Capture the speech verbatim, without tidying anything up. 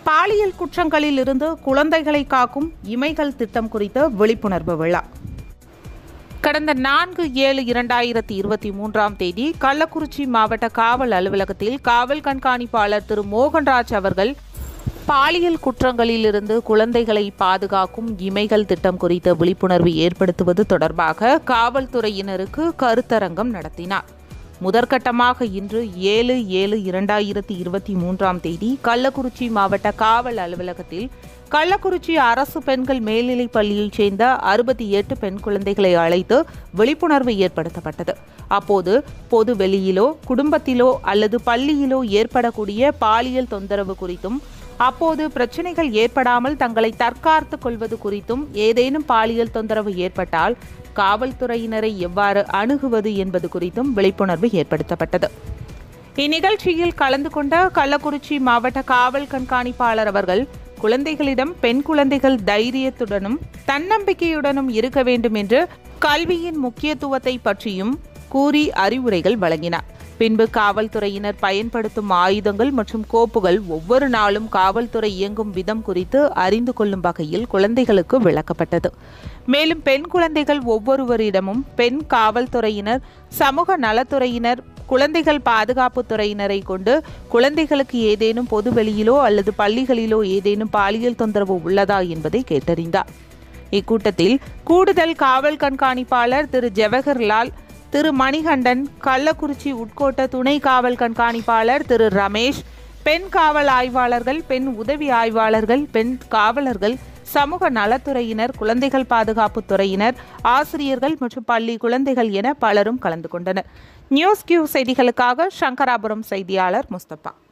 பாலியல் குற்றங்களில் இருந்து குழந்தைகளை காக்கும் இமைகள் திட்டம் குறித்த விழிப்புணர்வு விழா கடந்த நான்கு ஏழு இரண்டாயிரத்தி இருபத்தி மூன்றாம் தேதி கள்ளக்குறிச்சி மாவட்ட காவல் அலுவலகத்தில் காவல் கண்காணிப்பாளர் திரு மோகன்ராஜ் அவர்கள் பாலியல் குற்றங்களில் இருந்து குழந்தைகளை பாதுகாக்கும் இமைகள் திட்டம் குறித்த விழிப்புணர்வு ஏற்படுத்துவது தொடர்பாக காவல்துறையினருக்கு கருத்தரங்கம் நடத்தினார். முதற்கட்டமாக இன்று ஏழு ஏழு இரண்டாயிரத்தி இருபத்தி மூன்றாம் தேதி கள்ளக்குறிச்சி மாவட்ட காவல் அலுவலகத்தில் கள்ளக்குறிச்சி அரசு பெண்கள் மேல்நிலைப் பள்ளியைச் சேர்ந்த அறுபத்தி எட்டு பெண் குழந்தைகளை அழைத்து விழிப்புணர்வு ஏற்படுத்தப்பட்டது. அப்போது பொது வெளியிலோ குடும்பத்திலோ அல்லது பள்ளியிலோ ஏற்படக்கூடிய பாலியல் தொந்தரவு குறித்தும் அப்போது பிரச்சினைகள் ஏற்படாமல் தங்களை தற்காத்துக் கொள்வது குறித்தும் ஏதேனும் பாலியல் தொந்தரவு ஏற்பட்டால் காவல்துறையினரை எவ்வாறு அணுகுவது என்பது குறித்தும் விழிப்புணர்வு ஏற்படுத்தப்பட்டது. இந்நிகழ்ச்சியில் கலந்து கொண்ட கள்ளக்குறிச்சி மாவட்ட காவல் கண்காணிப்பாளர் அவர்கள் குழந்தைகளிடம் பெண் குழந்தைகள் தைரியத்துடனும் தன்னம்பிக்கையுடனும் இருக்க வேண்டும் என்று கல்வியின் முக்கியத்துவத்தை பற்றியும் கூறி அறிவுரைகள் வழங்கினார். பின்பு காவல்துறையினர் பயன்படுத்தும் ஆயுதங்கள் மற்றும் கோப்புகள் ஒவ்வொரு நாளும் காவல்துறை இயங்கும் விதம் குறித்து அறிந்து கொள்ளும் வகையில் குழந்தைகளுக்கு விளக்கப்பட்டது. மேலும் பெண் குழந்தைகள் ஒவ்வொருவரிடமும் பெண் காவல்துறையினர், சமூக நலத்துறையினர், குழந்தைகள் பாதுகாப்பு துறையினரை கொண்டு குழந்தைகளுக்கு ஏதேனும் பொது வெளியிலோ அல்லது பள்ளிகளிலோ ஏதேனும் பாலியல் தொந்தரவு உள்ளதா என்பதை கேட்டறிந்தார். இக்கூட்டத்தில் கூடுதல் காவல் கண்காணிப்பாளர் திரு ஜவஹர்லால், திரு மணிகண்டன், கள்ளக்குறிச்சி உட்கோட்ட துணை காவல் கண்காணிப்பாளர் திரு ரமேஷ், பெண் காவல் ஆய்வாளர்கள், பெண் உதவி ஆய்வாளர்கள், பெண் காவலர்கள், சமூக நலத்துறையினர், குழந்தைகள் பாதுகாப்பு துறையினர், ஆசிரியர்கள் மற்றும் பள்ளி குழந்தைகள் என பலரும் கலந்து கொண்டனர். நியூஸ் கியூ செய்திகளுக்காக சங்கராபுரம் செய்தியாளர் முஸ்தபா.